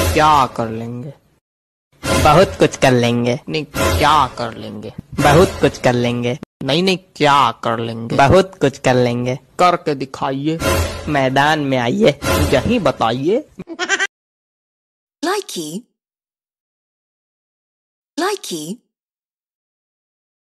क्या कर लेंगे? बहुत कुछ कर लेंगे। नहीं क्या कर लेंगे? बहुत कुछ कर लेंगे। नहीं नहीं क्या कर लेंगे? बहुत कुछ कर लेंगे। करके दिखाइए। मैदान में आइए, यही बताइए। Likey.